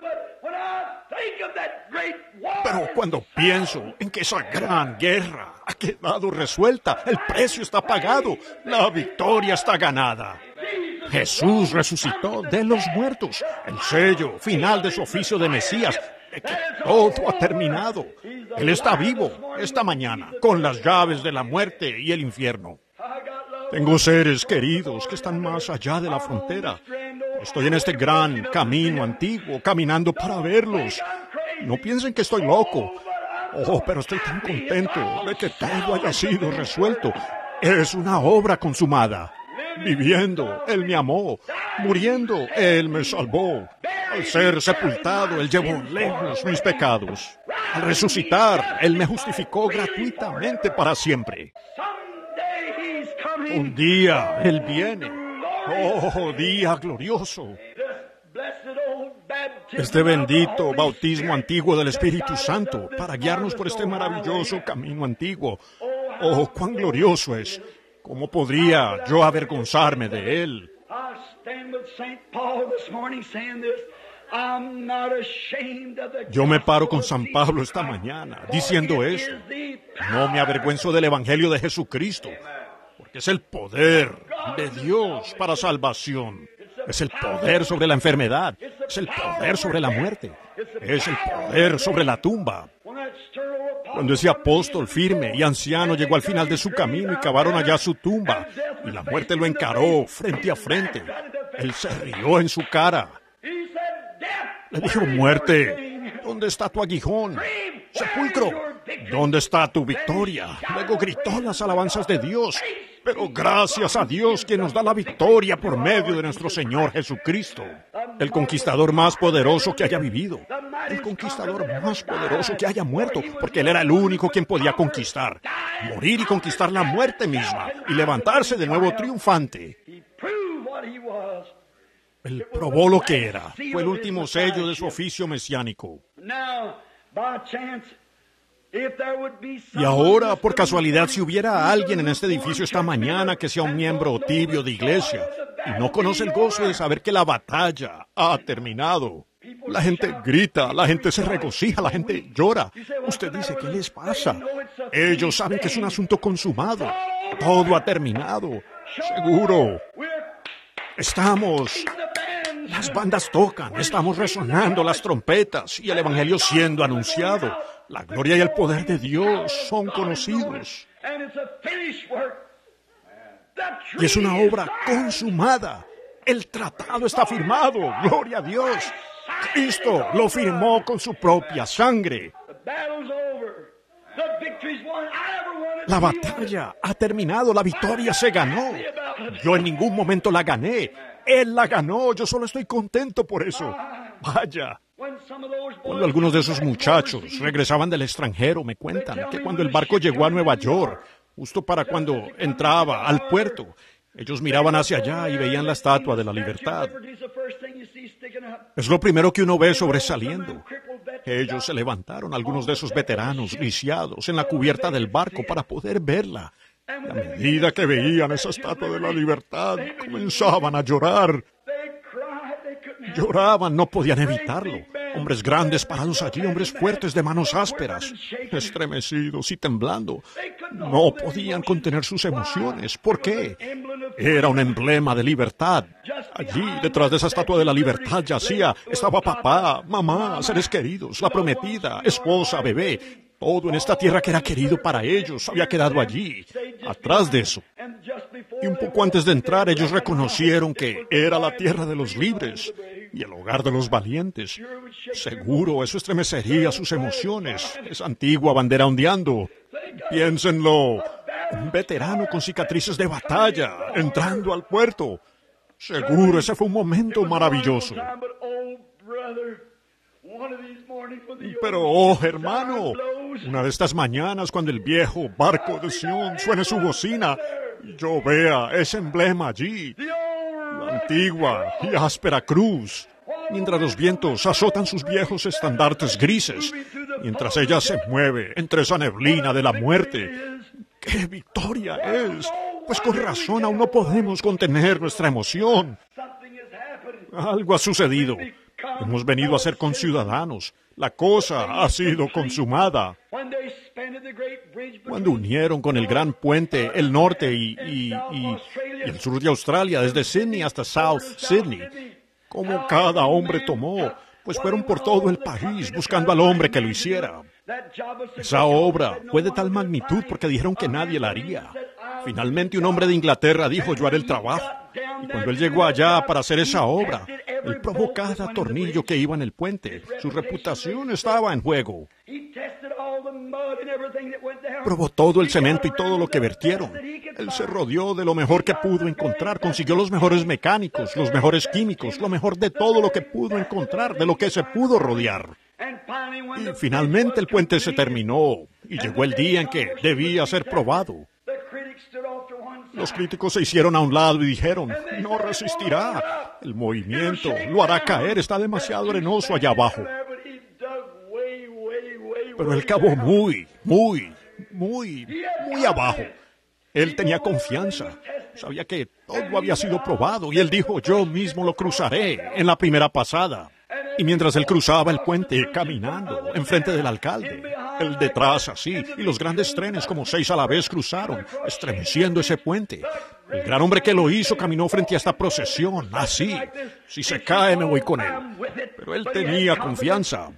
Pero cuando pienso en que esa gran guerra ha quedado resuelta, el precio está pagado, la victoria está ganada. Jesús resucitó de los muertos, el sello final de su oficio de Mesías, de que todo ha terminado. Él está vivo esta mañana, con las llaves de la muerte y el infierno. Tengo seres queridos que están más allá de la frontera. Estoy en este gran camino antiguo, caminando para verlos. No piensen que estoy loco. Oh, pero estoy tan contento de que todo haya sido resuelto. Es una obra consumada. Viviendo, Él me amó. Muriendo, Él me salvó. Al ser sepultado, Él llevó lejos mis pecados. Al resucitar, Él me justificó gratuitamente para siempre. Un día Él viene. Oh, día glorioso. Este bendito bautismo antiguo del Espíritu Santo para guiarnos por este maravilloso camino antiguo. Oh, cuán glorioso es. ¿Cómo podría yo avergonzarme de él? Yo me paro con San Pablo esta mañana diciendo esto. No me avergüenzo del Evangelio de Jesucristo, porque es el poder de Dios para salvación. Es el poder sobre la enfermedad. Es el poder sobre la muerte. Es el poder sobre la tumba. Cuando ese apóstol firme y anciano llegó al final de su camino y cavaron allá su tumba, y la muerte lo encaró frente a frente, él se rió en su cara. Le dijo, muerte, ¿dónde está tu aguijón? Sepulcro, ¿dónde está tu victoria? Luego gritó las alabanzas de Dios. Pero gracias a Dios quien nos da la victoria por medio de nuestro Señor Jesucristo. El conquistador más poderoso que haya vivido. El conquistador más poderoso que haya muerto, porque Él era el único quien podía conquistar. Morir y conquistar la muerte misma y levantarse de nuevo triunfante. Él probó lo que era. Fue el último sello de su oficio mesiánico. Y ahora, por casualidad, si hubiera alguien en este edificio esta mañana que sea un miembro tibio de iglesia y no conoce el gozo de saber que la batalla ha terminado. La gente grita, la gente se regocija, la gente llora. Usted dice, ¿qué les pasa? Ellos saben que es un asunto consumado. Todo ha terminado. Seguro. Las bandas tocan, estamos resonando las trompetas y el Evangelio siendo anunciado. La gloria y el poder de Dios son conocidos. Y es una obra consumada. El tratado está firmado. ¡Gloria a Dios! Cristo lo firmó con su propia sangre. La batalla ha terminado, la victoria se ganó. Yo en ningún momento la gané. Él la ganó, yo solo estoy contento por eso. Vaya. Cuando algunos de esos muchachos regresaban del extranjero, me cuentan que cuando el barco llegó a Nueva York, justo para cuando entraba al puerto, ellos miraban hacia allá y veían la Estatua de la Libertad. Es lo primero que uno ve sobresaliendo. Ellos se levantaron, algunos de esos veteranos lisiados, en la cubierta del barco para poder verla. A medida que veían esa Estatua de la Libertad, comenzaban a llorar. Lloraban, no podían evitarlo. Hombres grandes parados allí, hombres fuertes de manos ásperas, estremecidos y temblando. No podían contener sus emociones. ¿Por qué? Era un emblema de libertad. Allí, detrás de esa Estatua de la Libertad estaba papá, mamá, seres queridos, la prometida, esposa, bebé. Todo en esta tierra que era querido para ellos había quedado allí, atrás de eso. Y un poco antes de entrar, ellos reconocieron que era la tierra de los libres y el hogar de los valientes. Seguro, eso estremecería sus emociones, esa antigua bandera ondeando. Piénsenlo, un veterano con cicatrices de batalla, entrando al puerto. Seguro, ese fue un momento maravilloso. Pero, oh, hermano, una de estas mañanas cuando el viejo barco de Sion suene su bocina y yo vea ese emblema allí, la antigua y áspera cruz, mientras los vientos azotan sus viejos estandartes grises, mientras ella se mueve entre esa neblina de la muerte. ¡Qué victoria es! Pues con razón aún no podemos contener nuestra emoción. Algo ha sucedido. Hemos venido a ser conciudadanos. La cosa ha sido consumada. Cuando unieron con el gran puente el norte y el sur de Australia, desde Sydney hasta South Sydney, como cada hombre tomó, pues fueron por todo el país buscando al hombre que lo hiciera. Esa obra fue de tal magnitud porque dijeron que nadie la haría. Finalmente un hombre de Inglaterra dijo: yo haré el trabajo. Y cuando él llegó allá para hacer esa obra, él probó cada tornillo que iba en el puente. Su reputación estaba en juego. Probó todo el cemento y todo lo que vertieron. Él se rodeó de lo mejor que pudo encontrar. Consiguió los mejores mecánicos, los mejores químicos, lo mejor de todo lo que pudo encontrar, de lo que se pudo rodear. Y finalmente el puente se terminó y llegó el día en que debía ser probado. Los críticos se hicieron a un lado y dijeron: no resistirá. El movimiento lo hará caer, está demasiado arenoso allá abajo. Pero él cavó muy abajo. Él tenía confianza. Sabía que todo había sido probado y él dijo: yo mismo lo cruzaré en la primera pasada. Y mientras él cruzaba el puente caminando enfrente del alcalde, él detrás así, y los grandes trenes como 6 a la vez cruzaron, estremeciendo ese puente. El gran hombre que lo hizo caminó frente a esta procesión, así. Si se cae, me voy con él. Pero él tenía confianza.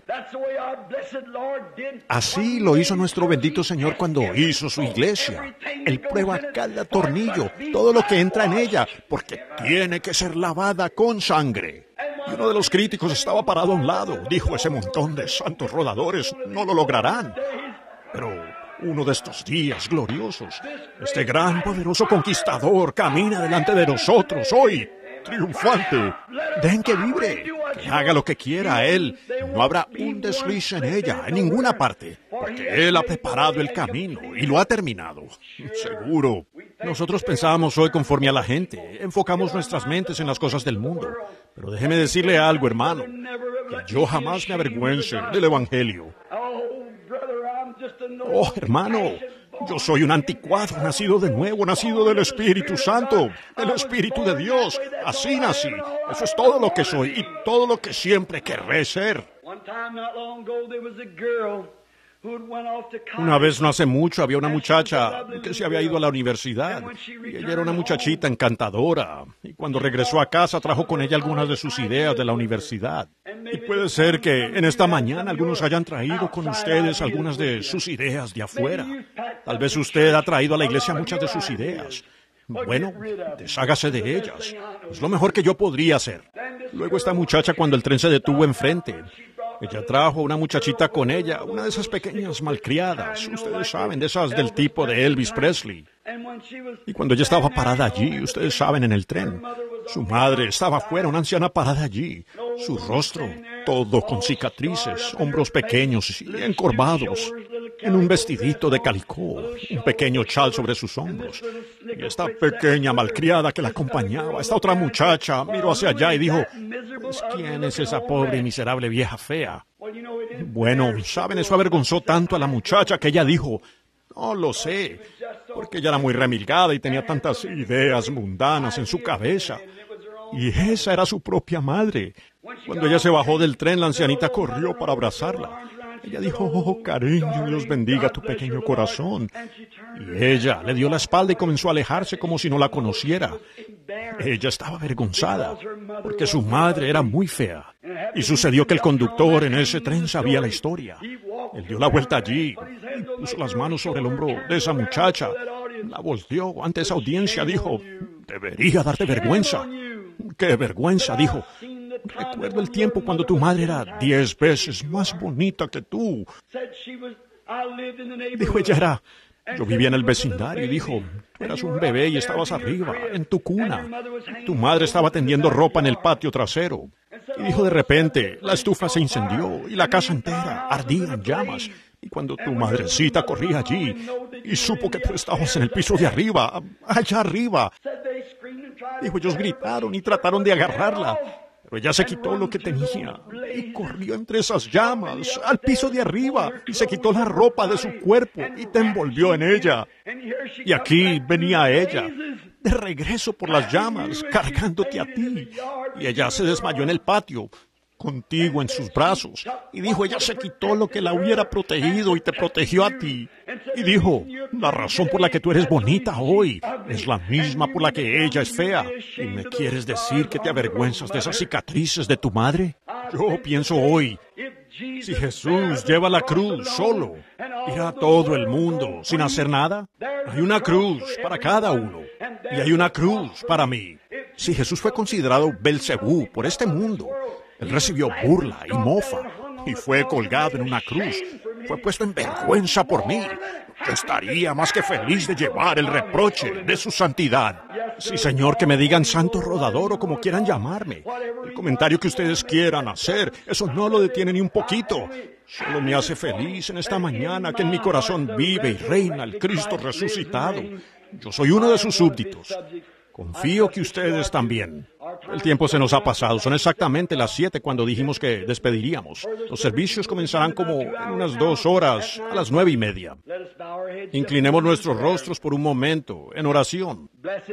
Así lo hizo nuestro bendito Señor cuando hizo su iglesia. Él prueba cada tornillo, todo lo que entra en ella, porque tiene que ser lavada con sangre. Y uno de los críticos estaba parado a un lado. Dijo: ese montón de santos rodadores no lo lograrán. Pero uno de estos días gloriosos, este gran poderoso conquistador camina delante de nosotros hoy, triunfante. Dejen que vibre, que haga lo que quiera él. No habrá un desliz en ella, en ninguna parte, porque él ha preparado el camino y lo ha terminado. Seguro. Nosotros pensábamos hoy conforme a la gente, enfocamos nuestras mentes en las cosas del mundo. Pero déjeme decirle algo, hermano, que yo jamás me avergüence del Evangelio. Oh, hermano, yo soy un anticuado, nacido de nuevo, nacido del Espíritu Santo, del Espíritu de Dios. Así nací. Eso es todo lo que soy y todo lo que siempre querré ser. Una vez no hace mucho había una muchacha que se había ido a la universidad y ella era una muchachita encantadora y cuando regresó a casa trajo con ella algunas de sus ideas de la universidad. Y puede ser que en esta mañana algunos hayan traído con ustedes algunas de sus ideas de afuera. Tal vez usted ha traído a la iglesia muchas de sus ideas. Bueno, deshágase de ellas. Es lo mejor que yo podría hacer. Luego esta muchacha, cuando el tren se detuvo enfrente, ella trajo a una muchachita con ella, una de esas pequeñas malcriadas, ustedes saben, de esas del tipo de Elvis Presley. Y cuando ella estaba parada allí, ustedes saben, en el tren, su madre estaba afuera, una anciana parada allí, su rostro todo con cicatrices, hombros pequeños y encorvados, en un vestidito de calicó, un pequeño chal sobre sus hombros. Y esta pequeña malcriada que la acompañaba, esta otra muchacha, miró hacia allá y dijo, pues, ¿quién es esa pobre y miserable vieja fea? Bueno, ¿saben? Eso avergonzó tanto a la muchacha que ella dijo, no lo sé, porque ella era muy remilgada y tenía tantas ideas mundanas en su cabeza. Y esa era su propia madre. Cuando ella se bajó del tren, la ancianita corrió para abrazarla. Ella dijo, oh, cariño, Dios bendiga tu pequeño corazón. Y ella le dio la espalda y comenzó a alejarse como si no la conociera. Ella estaba avergonzada, porque su madre era muy fea. Y sucedió que el conductor en ese tren sabía la historia. Él dio la vuelta allí, y puso las manos sobre el hombro de esa muchacha. La volteó ante esa audiencia, dijo, debería darte vergüenza. ¡Qué vergüenza!, dijo. Recuerdo el tiempo cuando tu madre era 10 veces más bonita que tú. Dijo, yo vivía en el vecindario y dijo, tú eras un bebé y estabas arriba, en tu cuna. Tu madre estaba tendiendo ropa en el patio trasero. Y dijo, de repente, la estufa se incendió y la casa entera ardía en llamas. Y cuando tu madrecita corría allí y supo que tú estabas en el piso de arriba, allá arriba, dijo, ellos gritaron y trataron de agarrarla. Pero ella se quitó lo que tenía y corrió entre esas llamas al piso de arriba y se quitó la ropa de su cuerpo y te envolvió en ella. Y aquí venía ella, de regreso por las llamas, cargándote a ti. Y ella se desmayó en el patio, contigo en sus brazos. Y dijo, ella se quitó lo que la hubiera protegido y te protegió a ti. Y dijo, la razón por la que tú eres bonita hoy es la misma por la que ella es fea. ¿Y me quieres decir que te avergüenzas de esas cicatrices de tu madre? Yo pienso hoy, si Jesús lleva la cruz solo, ¿irá todo el mundo sin hacer nada? Hay una cruz para cada uno, y hay una cruz para mí. Si Jesús fue considerado Belcebú por este mundo, Él recibió burla y mofa, y fue colgado en una cruz. Fue puesto en vergüenza por mí. Yo estaría más que feliz de llevar el reproche de su santidad. Sí, Señor, que me digan santo rodador o como quieran llamarme. El comentario que ustedes quieran hacer, eso no lo detiene ni un poquito. Solo me hace feliz en esta mañana que en mi corazón vive y reina el Cristo resucitado. Yo soy uno de sus súbditos. Confío que ustedes también. El tiempo se nos ha pasado. Son exactamente las 7 cuando dijimos que despediríamos. Los servicios comenzarán como en unas 2 horas, a las 9:30. Inclinemos nuestros rostros por un momento en oración.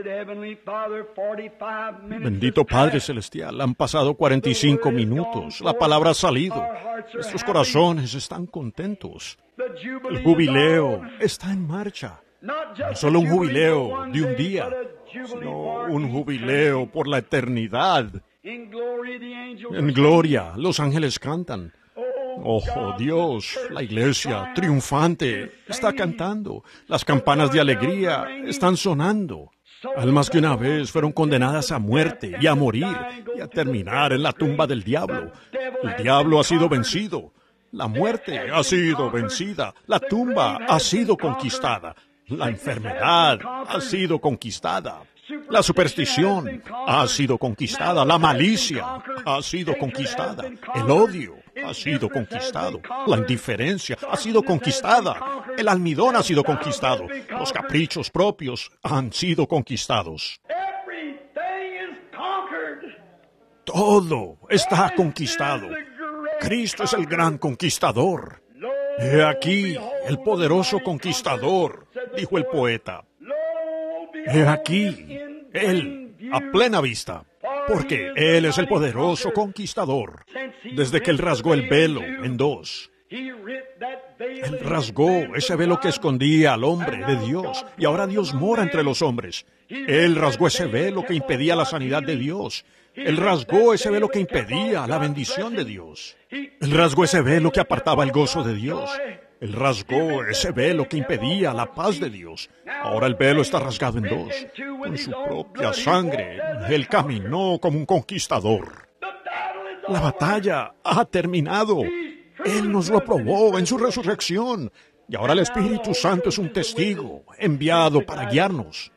Bendito Padre Celestial, han pasado 45 minutos. La palabra ha salido. Nuestros corazones están contentos. El jubileo está en marcha. No solo un jubileo de un día, sino un jubileo por la eternidad. En gloria, los ángeles cantan. Oh, Dios, la iglesia triunfante está cantando. Las campanas de alegría están sonando. Almas que una vez fueron condenadas a muerte y a morir y a terminar en la tumba del diablo. El diablo ha sido vencido. La muerte ha sido vencida. La tumba ha sido conquistada. La enfermedad ha sido conquistada. La superstición ha sido conquistada. La malicia ha sido conquistada. El odio ha sido conquistado. La indiferencia ha sido conquistada. El almidón ha sido conquistado. Los caprichos propios han sido conquistados. Todo está conquistado. Cristo es el gran conquistador. He aquí el poderoso conquistador, dijo el poeta. He aquí, Él, a plena vista, porque Él es el poderoso conquistador. Desde que Él rasgó el velo en 2, Él rasgó ese velo que escondía al hombre de Dios, y ahora Dios mora entre los hombres. Él rasgó ese velo que impedía la sanidad de Dios. Él rasgó ese velo que impedía la bendición de Dios. Él rasgó ese velo que apartaba el gozo de Dios. Él rasgó ese velo que impedía la paz de Dios. Ahora el velo está rasgado en dos. Con su propia sangre, Él caminó como un conquistador. La batalla ha terminado. Él nos lo probó en su resurrección. Y ahora el Espíritu Santo es un testigo enviado para guiarnos.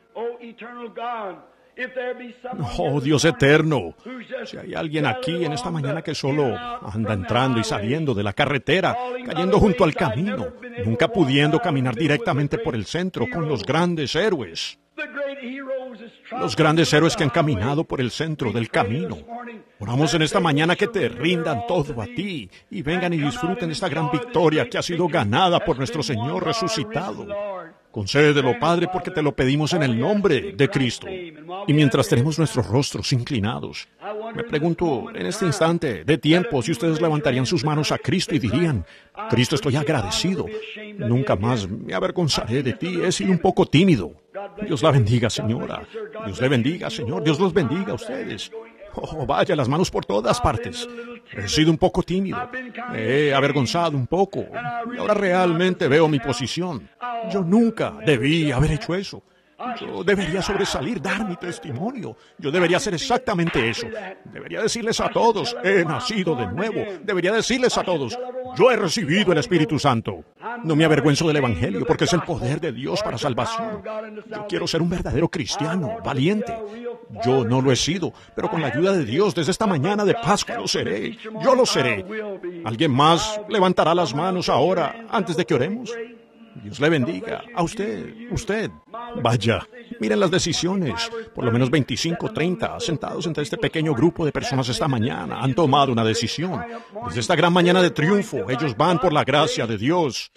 Oh, Dios eterno, si hay alguien aquí en esta mañana que solo anda entrando y saliendo de la carretera, cayendo junto al camino, nunca pudiendo caminar directamente por el centro con los grandes héroes. Los grandes héroes que han caminado por el centro del camino. Oramos en esta mañana que te rindan todo a ti y vengan y disfruten de esta gran victoria que ha sido ganada por nuestro Señor resucitado. Concédelo, Padre, porque te lo pedimos en el nombre de Cristo. Y mientras tenemos nuestros rostros inclinados, me pregunto en este instante de tiempo si ustedes levantarían sus manos a Cristo y dirían: Cristo, estoy agradecido. Nunca más me avergonzaré de ti. He sido un poco tímido. Dios la bendiga, señora. Dios le bendiga, Señor. Dios los bendiga a ustedes. Oh, vaya, las manos por todas partes. He sido un poco tímido. Me he avergonzado un poco. Y ahora realmente veo mi posición. Yo nunca debí haber hecho eso. Yo debería sobresalir, dar mi testimonio. Yo debería hacer exactamente eso. Debería decirles a todos: he nacido de nuevo. Debería decirles a todos: yo he recibido el Espíritu Santo. No me avergüenzo del Evangelio porque es el poder de Dios para salvación. Yo quiero ser un verdadero cristiano, valiente. Yo no lo he sido, pero con la ayuda de Dios desde esta mañana de Pascua lo seré. Yo lo seré. ¿Alguien más levantará las manos ahora antes de que oremos? Dios le bendiga a usted. Vaya, miren las decisiones. Por lo menos 25, 30, sentados entre este pequeño grupo de personas esta mañana, han tomado una decisión. Desde esta gran mañana de triunfo, ellos van por la gracia de Dios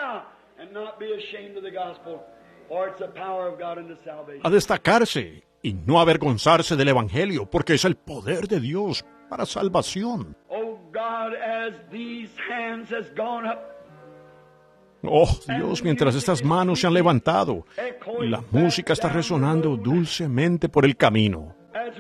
a destacarse y no avergonzarse del Evangelio, porque es el poder de Dios para salvación. Oh, Dios, mientras estas manos se han levantado y la música está resonando dulcemente por el camino,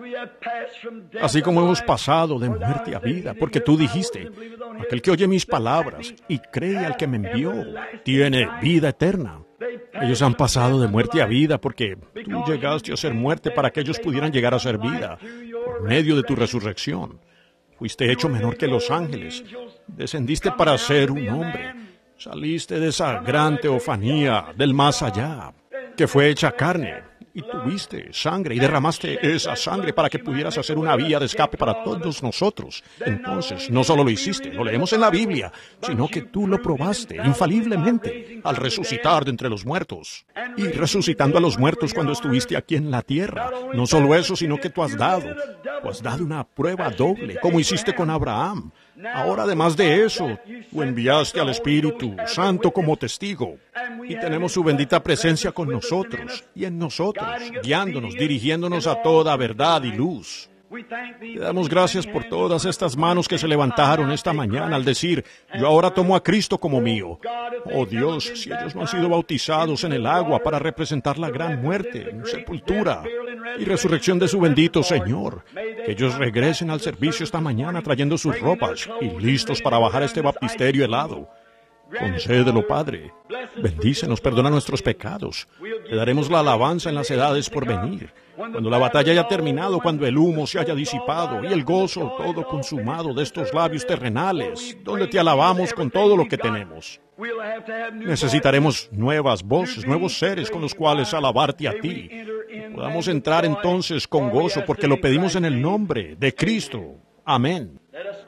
así como hemos pasado de muerte a vida, porque tú dijiste: aquel que oye mis palabras y cree al que me envió, tiene vida eterna. Ellos han pasado de muerte a vida porque tú llegaste a ser muerte para que ellos pudieran llegar a ser vida por medio de tu resurrección. Fuiste hecho menor que los ángeles. Descendiste para ser un hombre. Saliste de esa gran teofanía del más allá, que fue hecha carne, y tuviste sangre, y derramaste esa sangre para que pudieras hacer una vía de escape para todos nosotros. Entonces, no solo lo hiciste, lo leemos en la Biblia, sino que tú lo probaste infaliblemente al resucitar de entre los muertos. Y resucitando a los muertos cuando estuviste aquí en la tierra. No solo eso, sino que tú has dado una prueba doble, como hiciste con Abraham. Ahora, además de eso, tú enviaste al Espíritu Santo como testigo. Y tenemos su bendita presencia con nosotros y en nosotros, guiándonos, dirigiéndonos a toda verdad y luz. Te damos gracias por todas estas manos que se levantaron esta mañana al decir: yo ahora tomo a Cristo como mío. Oh Dios, si ellos no han sido bautizados en el agua para representar la gran muerte, sepultura y resurrección de su bendito Señor, que ellos regresen al servicio esta mañana trayendo sus ropas y listos para bajar este baptisterio helado. Concédelo, Padre. Bendícenos, perdona nuestros pecados. Te daremos la alabanza en las edades por venir. Cuando la batalla haya terminado, cuando el humo se haya disipado y el gozo todo consumado de estos labios terrenales, donde te alabamos con todo lo que tenemos. Necesitaremos nuevas voces, nuevos seres con los cuales alabarte a ti. Podamos entrar entonces con gozo porque lo pedimos en el nombre de Cristo. Amén.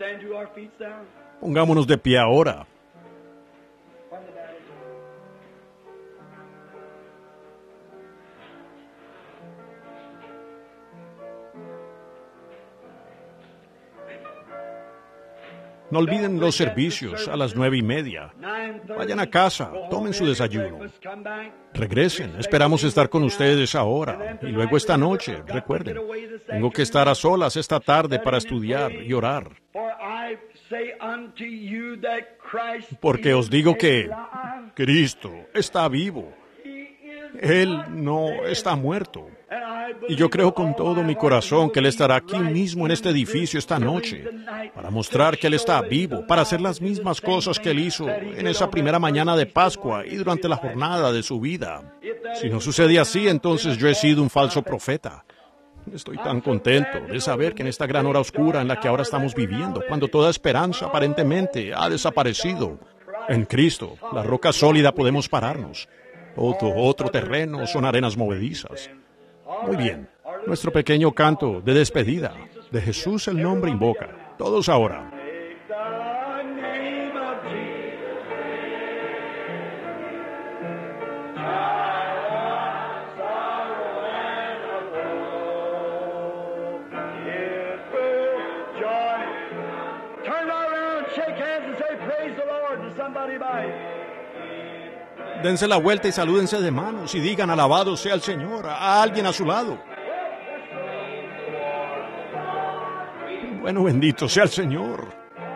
Pongámonos de pie ahora. No olviden los servicios a las 9:30. Vayan a casa, tomen su desayuno. Regresen, esperamos estar con ustedes ahora. Y luego esta noche, recuerden, tengo que estar a solas esta tarde para estudiar y orar. Porque os digo que Cristo está vivo. Él no está muerto. Y yo creo con todo mi corazón que Él estará aquí mismo en este edificio esta noche, para mostrar que Él está vivo, para hacer las mismas cosas que Él hizo en esa primera mañana de Pascua y durante la jornada de su vida. Si no sucede así, entonces yo he sido un falso profeta. Estoy tan contento de saber que en esta gran hora oscura en la que ahora estamos viviendo, cuando toda esperanza aparentemente ha desaparecido, en Cristo, la roca sólida, podemos pararnos. Todo otro terreno son arenas movedizas. Muy bien, nuestro pequeño canto de despedida, de Jesús el nombre invoca. Todos ahora. Dense la vuelta y salúdense de manos y digan alabado sea el Señor a alguien a su lado. Bueno, bendito sea el Señor.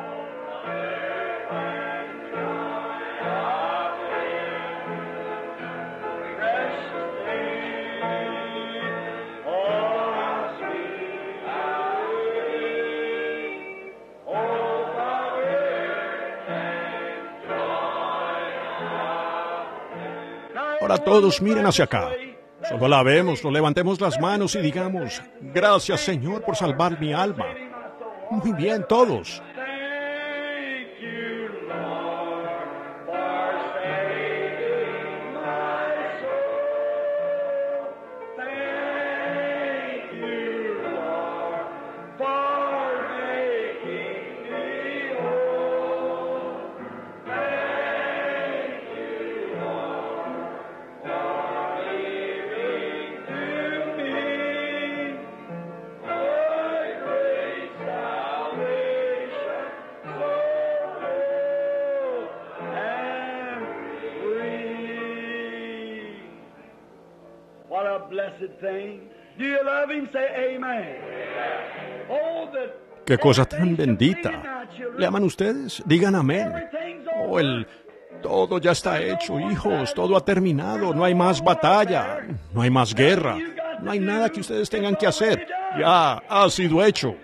Ahora todos miren hacia acá. Solo alabemos, no levantemos las manos y digamos, gracias Señor por salvar mi alma. Muy bien, todos. Qué cosa tan bendita. ¿Le aman ustedes? Digan amén. Oh, todo ya está hecho, hijos. Todo ha terminado. No hay más batalla. No hay más guerra. No hay nada que ustedes tengan que hacer. Ya ha sido hecho.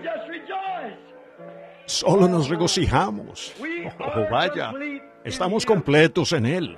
Solo nos regocijamos. Oh, vaya. Estamos completos en Él.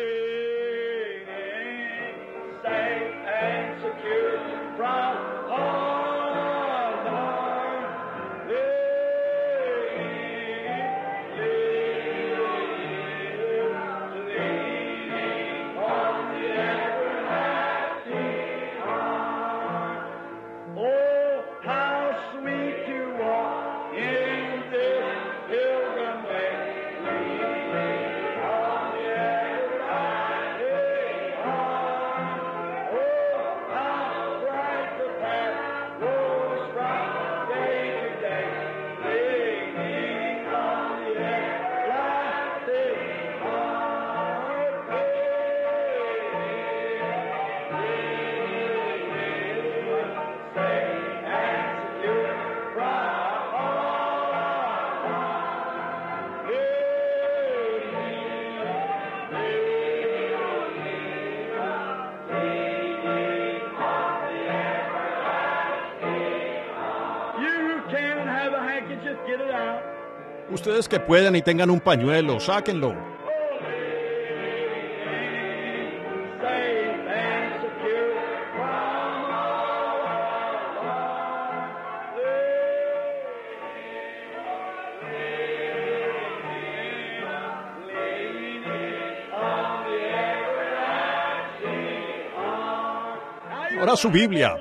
Ustedes que puedan y tengan un pañuelo, sáquenlo. Ahora su Biblia.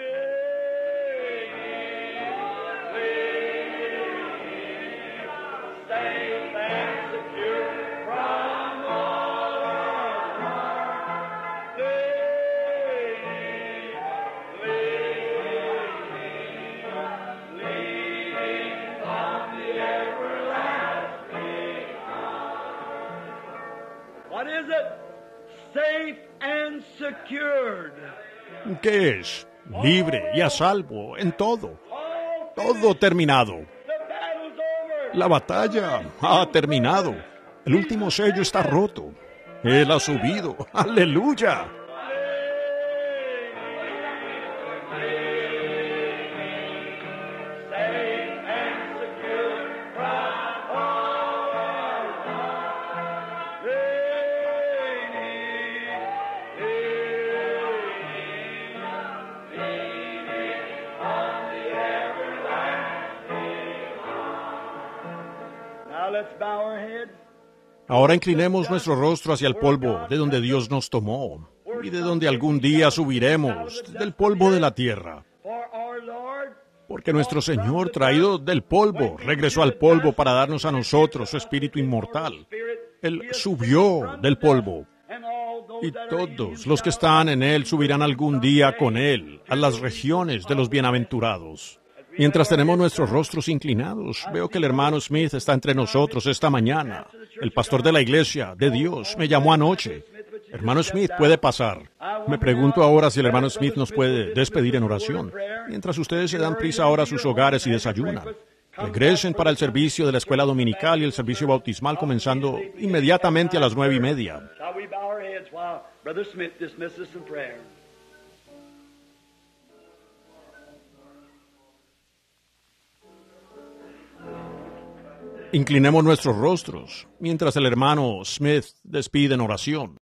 What is it? Safe and secured. ¿Qué es? Libre y a salvo en todo. Todo terminado. La batalla ha terminado. El último sello está roto. Él ha subido. ¡Aleluya! Ahora inclinemos nuestro rostro hacia el polvo de donde Dios nos tomó y de donde algún día subiremos, del polvo de la tierra. Porque nuestro Señor, traído del polvo, regresó al polvo para darnos a nosotros su espíritu inmortal. Él subió del polvo. Y todos los que están en Él subirán algún día con Él a las regiones de los bienaventurados. Mientras tenemos nuestros rostros inclinados, veo que el hermano Smith está entre nosotros esta mañana. El pastor de la iglesia, de Dios, me llamó anoche. Hermano Smith, puede pasar. Me pregunto ahora si el hermano Smith nos puede despedir en oración, mientras ustedes se dan prisa ahora a sus hogares y desayunan. Regresen para el servicio de la escuela dominical y el servicio bautismal comenzando inmediatamente a las 9:30. Inclinemos nuestros rostros mientras el hermano Smith despide en oración.